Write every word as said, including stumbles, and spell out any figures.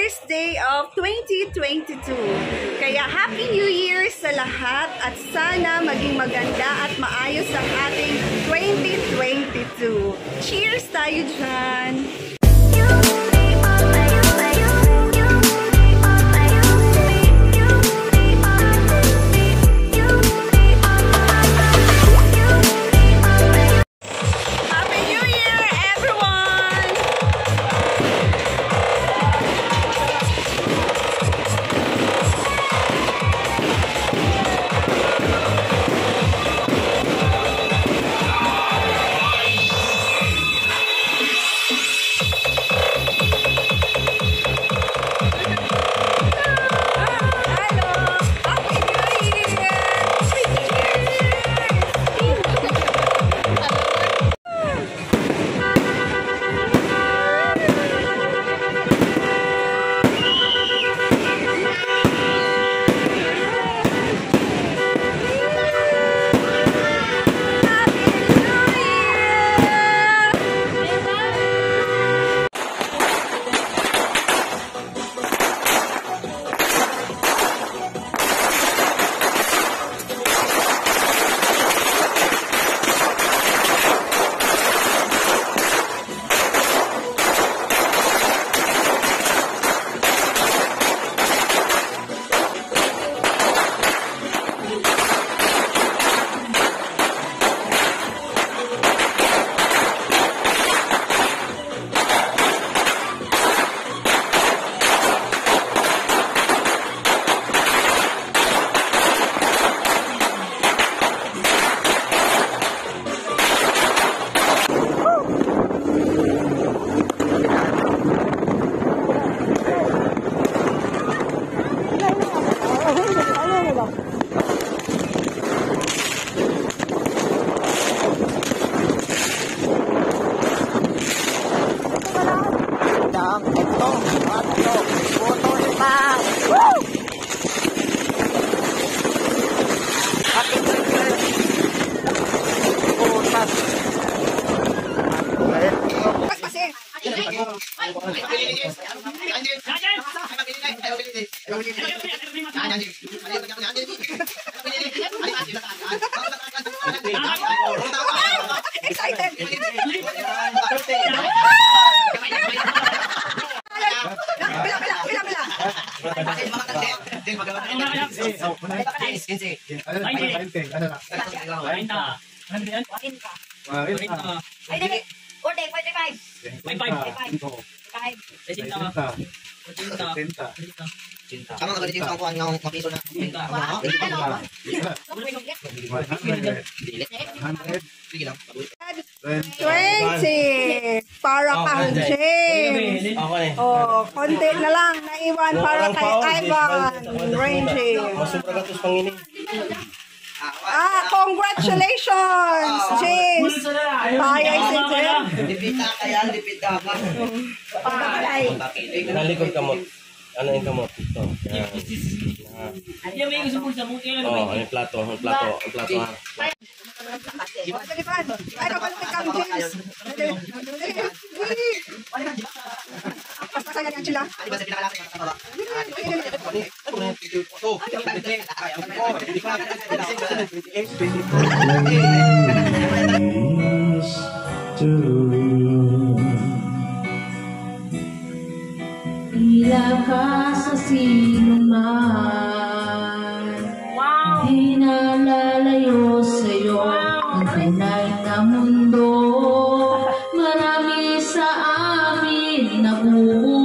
first day of twenty twenty-two. Kaya Happy New Year sa lahat at sana maging maganda at maayos ang ating twenty twenty-two. Cheers tayo dyan! Excited! Sama ka ganito ang kuhan ng mapiso na. twenty! Para kang James! Oh, konti na lang naiwan para kay Ivan. Ranging. Ah, congratulations, James! Payay si James. Lipita kaya, lipita ka. Payay. Nalikod kamot. Ano yung kamot? Ito. Yan may gusto po sa buti. Oo, ang plato, ang plato, ang plato ha. Ay, kapalapit kang James. Pasaya niyan sila. Ano ba sa pinakalaki? Tila ka sa sinuman, wow. Di nalalayo sa'yo, wow. Ang tunay na mundo. Marami sa amin nabubuhay.